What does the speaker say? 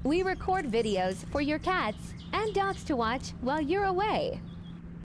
We record videos for your cats and dogs to watch while you're away.